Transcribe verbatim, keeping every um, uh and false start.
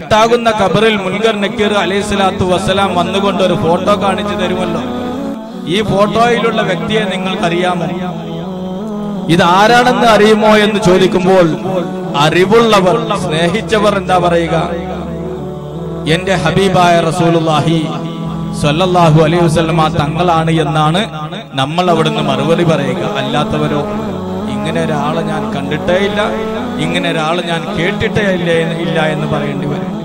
ാകുന്ന ഖബറിൽ മുൻകർ നക്കീർ അലൈഹി സ്വലാത്തു വസ്സലാം വന്നുകൊണ്ട് ഒരു ഫോട്ടോ കാണിച്ചു തരുമല്ലോ. ഈ ഫോട്ടോയിലുള്ള വ്യക്തിയെ നിങ്ങൾക്കറിയാമോ? ഇത് ആരാണെന്ന് അറിയുമോ എന്ന് ചോദിക്കുമ്പോൾ അറിവുള്ളവർ, സ്നേഹിച്ചവർ എന്താ പറയുക? എന്റെ ഹബീബായ റസൂലുള്ളാഹി സ്വല്ലല്ലാഹു അലൈഹി വസല്ലമ തങ്ങളാണ് എന്നാണ് നമ്മൾ അവിടുന്ന് മറുപടി പറയുക. അല്ലാത്തവരോ ഇങ്ങനെ ഒരാളെ ഞാൻ കണ്ടിട്ടേ ഇല്ല, ഇങ്ങനെ ഒരാളെ ഞാൻ കേട്ടിട്ടേ ഇല്ല ഇല്ല എന്ന് പറയേണ്ടി വരും.